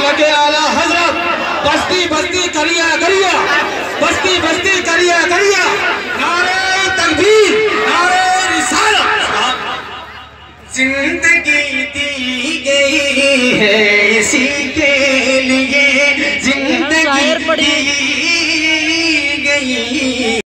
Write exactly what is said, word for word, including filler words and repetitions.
लगे आला हजरत बस्ती बस्ती करिया करिया बस्ती बस्ती करिया करिया नारे तकबीर नारे रिसालत। जिंदगी दी गई है इसी के लिए, जिंदगी दी गई